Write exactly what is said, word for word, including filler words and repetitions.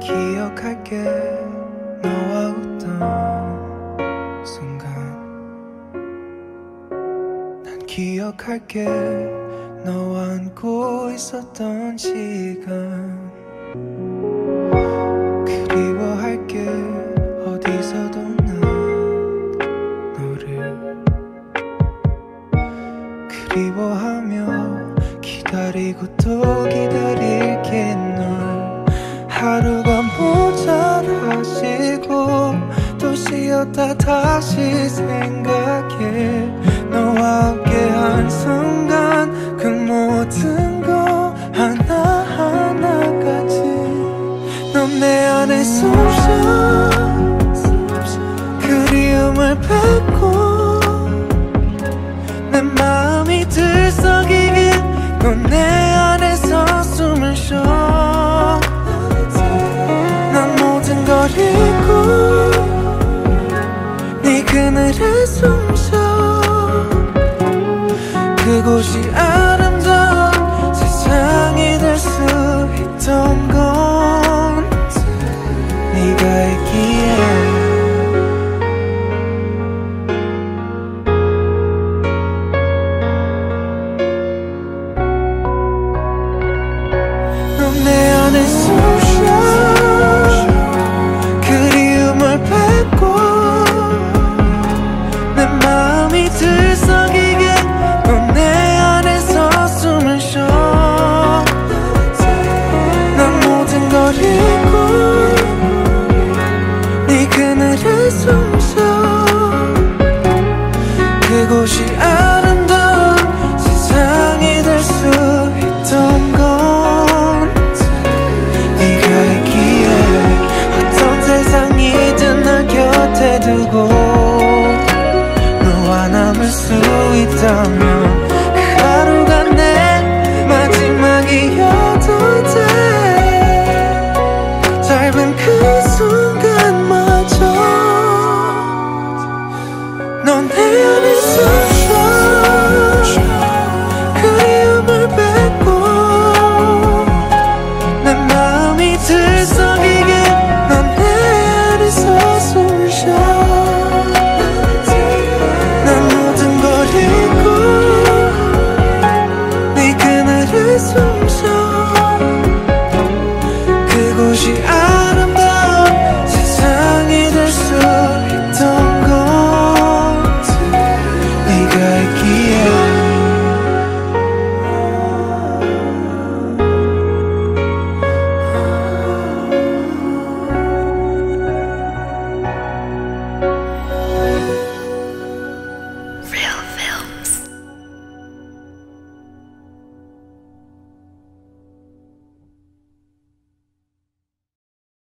기억할게 너와 웃던 순간. 난 기억할게 너와 안고 있었던 시간. 그리워할게 어디서도 난 너를 그리워하며 기다리고 또 기다릴게 널. 하루가 모자라시고 또 쉬었다 다시 생각해. 너와 함께한 순간 그 모든 거 하나하나까지 넌 내 안에 숨쉬어 그리움을 뱉고 내 마음이 들썩이게 넌 내 안에서 숨을 쉬어. 난 모든 걸 잊고 네 그늘에 숨쉬어. 그곳이 아름다운 세상이 될 수 있던 건 네가 있기에. 넌 내 안에 숨